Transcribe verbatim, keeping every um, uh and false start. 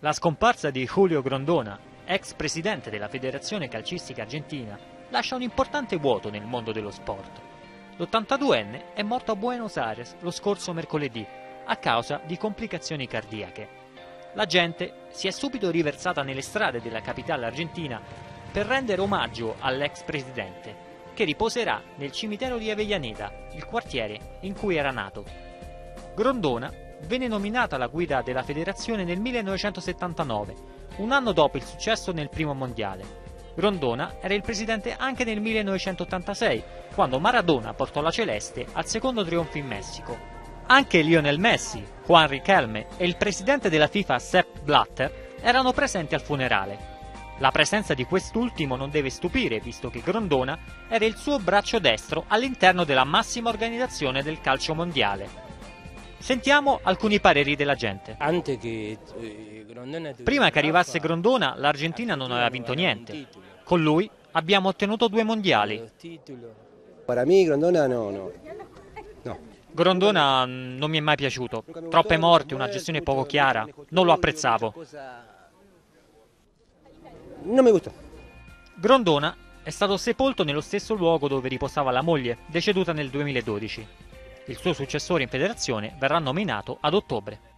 La scomparsa di Julio Grondona, ex presidente della Federazione Calcistica Argentina, lascia un importante vuoto nel mondo dello sport. l'ottantaduenne è morto a Buenos Aires lo scorso mercoledì a causa di complicazioni cardiache. La gente si è subito riversata nelle strade della capitale argentina per rendere omaggio all'ex presidente, che riposerà nel cimitero di Avellaneda, il quartiere in cui era nato. Grondona venne nominata alla guida della federazione nel millenovecentosettantanove, un anno dopo il successo nel primo mondiale. Grondona era il presidente anche nel millenovecentottantasei, quando Maradona portò la celeste al secondo trionfo in Messico. Anche Lionel Messi, Juan Riquelme e il presidente della FIFA Sepp Blatter erano presenti al funerale. La presenza di quest'ultimo non deve stupire, visto che Grondona era il suo braccio destro all'interno della massima organizzazione del calcio mondiale. Sentiamo alcuni pareri della gente. Prima che arrivasse Grondona, l'Argentina non aveva vinto niente. Con lui abbiamo ottenuto due mondiali. Per me Grondona no, no. no. Grondona non mi è mai piaciuto. Troppe morti, una gestione poco chiara. Non lo apprezzavo. Non mi gusta. Grondona è stato sepolto nello stesso luogo dove riposava la moglie, deceduta nel duemiladodici. Il suo successore in federazione verrà nominato ad ottobre.